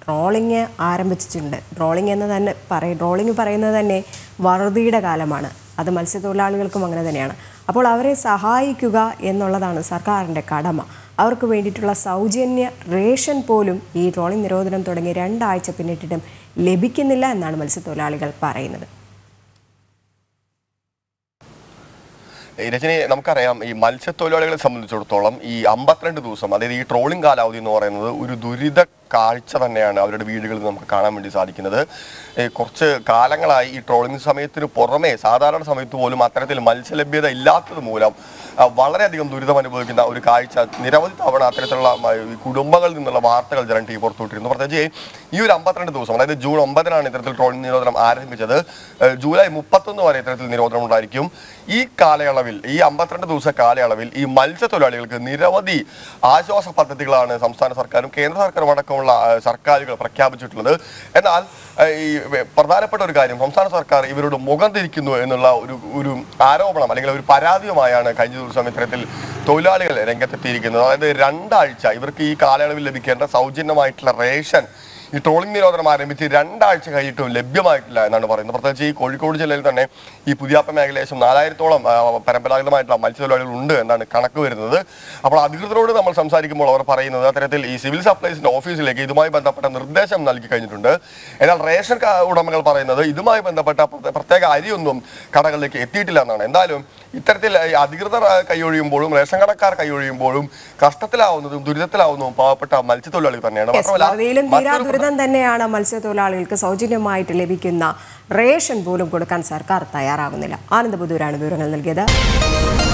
Trawling ആരംഭിച്ചിട്ടുണ്ട്. Trawling പറയുന്നത് തന്നെ വറുതിയുടെ കാലമാണ്. അത് മത്സ്യത്തൊഴിലാളികൾക്കും അങ്ങനെ തന്നെയാണ്. അപ്പോൾ അവരെ സഹായിക്കുക എന്നുള്ളതാണ് സർക്കാരിൻ്റെ കടമ. അവർക്ക് വേണ്ടിയിട്ടുള്ള സൗജന്യ റേഷൻ പോലും ഈ ട്രോളിംഗ് നിരോധനം തുടങ്ങി 2 ആഴ്ച പിന്നിട്ടിട്ടും ലഭിക്കുന്നില്ല എന്നാണ് മത്സ്യത്തൊഴിലാളികൾ പറയുന്നത്. രജനി, നമുക്കറിയാം ഈ മത്സ്യത്തൊഴിലാളികളെ സംബന്ധിച്ചിടത്തോളം ഈ 52 ദിവസം, അതായത് ഈ ട്രോളിംഗ് കാലാവധി എന്ന് പറയുന്നത് ഒരു ദുരിത കാഴ്ച തന്നെയാണ് അവരുടെ വീടുകളിൽ നമുക്ക് കാണാൻ വേണ്ടി സാധിക്കുന്നത്. കുറച്ച് കാലങ്ങളായി ഈ ട്രോളിംഗ് സമയത്തിന് പുറമെ സാധാരണ സമയത്ത് പോലും അത്തരത്തിൽ മത്സ്യലഭ്യത ഇല്ലാത്തത് മൂലം വളരെയധികം ദുരിതം അനുഭവിക്കുന്ന ഒരു കാഴ്ച നിരവധി തവണ അത്തരത്തിലുള്ള കുടുംബങ്ങളിൽ നിന്നുള്ള വാർത്തകൾ ജനം ടി പുറത്തുവിട്ടിരുന്നു. പ്രത്യേകിച്ച് ഈ ഒരു 52 ദിവസം, അതായത് ജൂൺ 9-നാണ് ഇത്തരത്തിൽ ട്രോളിംഗ് നിരോധനം ആരംഭിച്ചത്. ജൂലൈ 31 വരെ ഇത്തരത്തിൽ നിരോധനം ഉണ്ടായിരിക്കും. ഈ കാലയളവിൽ, ഈ 52 ദിവസ കാലയളവിൽ ഈ മത്സ്യത്തൊഴിലാളികൾക്ക് നിരവധി ആശ്വാസ പദ്ധതികളാണ് സംസ്ഥാന സർക്കാരും കേന്ദ്ര സർക്കാരും അടക്കമുള്ള സർക്കാരുകൾ പ്രഖ്യാപിച്ചിട്ടുള്ളത്. എന്നാൽ ഈ പ്രധാനപ്പെട്ട ഒരു കാര്യം, സംസ്ഥാന സർക്കാർ ഇവരോട് മുഖം തിരിക്കുന്നു എന്നുള്ള ഒരു ആരോപണം അല്ലെങ്കിൽ ഒരു പരാതിയുമായാണ് കഴിഞ്ഞ ദിവസം ഇത്തരത്തിൽ തൊഴിലാളികൾ രംഗത്തെത്തിയിരിക്കുന്നത്. അതായത് 2 ആഴ്ച ഇവർക്ക് ഈ കാലയളവിൽ ലഭിക്കേണ്ട സൗജന്യമായിട്ടുള്ള റേഷൻ ഈ ട്രോളിംഗ് നിരോധനം ആരംഭിച്ച് 2 ആഴ്ച കഴിഞ്ഞിട്ടും ലഭ്യമായിട്ടില്ല എന്നാണ് പറയുന്നത്. പ്രത്യേകിച്ച് ഈ കോഴിക്കോട് ജില്ലയിൽ തന്നെ ഈ പുതിയാപ്പ മേഖലയേശം 4000-ഓളം പരമ്പരാഗതമായിട്ടുള്ള മത്സ്യത്തൊഴിലാളികൾ ഉണ്ട് എന്നാണ് കണക്ക് വരുന്നത്. അപ്പോൾ അധികൃതരോട് നമ്മൾ സംസാരിക്കുമ്പോൾ അവർ പറയുന്നത് അത്തരത്തിൽ ഈ സിവിൽ സപ്ലൈസിന്റെ ഓഫീസിലേക്ക് ഇതുമായി ബന്ധപ്പെട്ട നിർദ്ദേശം നൽകി കഴിഞ്ഞിട്ടുണ്ട്. എന്നാൽ റേഷൻ ഉടമകൾ പറയുന്നത് ഇതുമായി ബന്ധപ്പെട്ട പ്രത്യേക അരിയൊന്നും കടകളിലേക്ക് എത്തിയിട്ടില്ല എന്നാണ്. എന്തായാലും ഇത്തരത്തിൽ അധികൃതർ കൈയൊഴിയുമ്പോഴും റേഷൻ കടക്കാർ കൈയൊഴിയുമ്പോഴും കഷ്ടത്തിലാവുന്നതും ദുരിതത്തിലാവുന്നതും പാവപ്പെട്ട മത്സ്യത്തൊഴിലാളികൾ തന്നെയാണ്. ദുരിതം തന്നെയാണ് മത്സ്യത്തൊഴിലാളികൾക്ക് സൗജന്യമായിട്ട് ലഭിക്കുന്ന റേഷൻ പോലും കൊടുക്കാൻ സർക്കാർ തയ്യാറാകുന്നില്ല. ആനന്ദബുദ്ധൂരാണ് വിവരങ്ങൾ നൽകിയത്.